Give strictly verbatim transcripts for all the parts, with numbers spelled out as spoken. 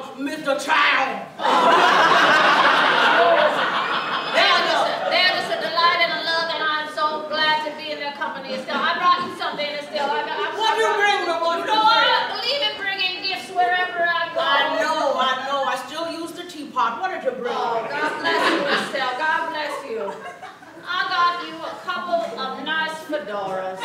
called Mister Child. They're just, a, they're just a delight and a love, and I'm so glad to be in their company, Estelle. I brought you something, Estelle. I, I, What do you bring me? What you do know, you bring? I believe in bringing gifts wherever I go. I know, I know. I still use the teapot. What did you bring? Oh, God bless you, Estelle. God bless you. I got you a couple of nice fedoras.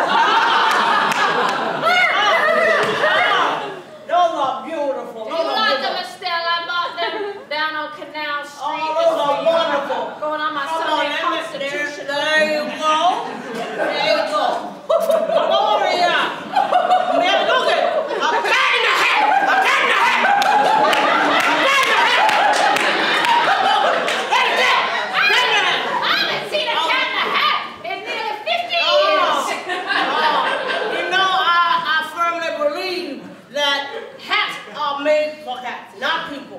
Those are beautiful. Do Those you are like beautiful. them, Estelle? I bought them down on Canal Street. Oh, those are wonderful. Going on my Come Sunday on, let me- Constitution. There you go. There you go. Gloria. Man, look at it. A cat in the hat. A cat in the hat. A cat in the hat. That's it. Cat in the hat. I haven't seen a cat in a hat in nearly fifty Oh. years. Oh. You know, I, I firmly believe that hats are made for cats, not people.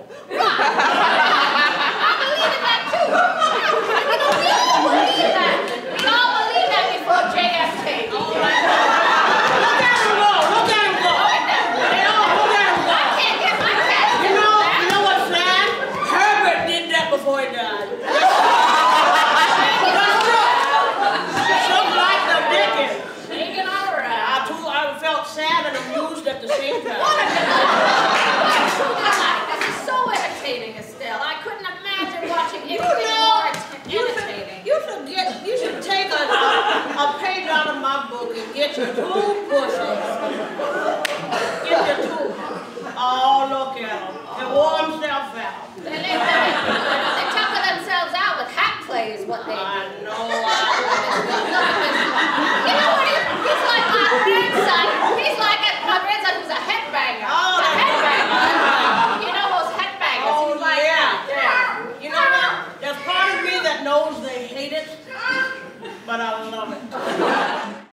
I believe in that too. You know, we all believe that. We all believe that before J F K. Look at him go. Look at him go. They all look at him go. I can't get my cat to You do know, that. you know what's sad? Herbert did that before he died. Just like the Dickens. Shaking all I around. too, I felt sad and amused at the same time. This is so entertaining, Estelle. I couldn't imagine watching You anything know, more you should, entertaining. you should get, you should take a, a, a page out of my book and get your two push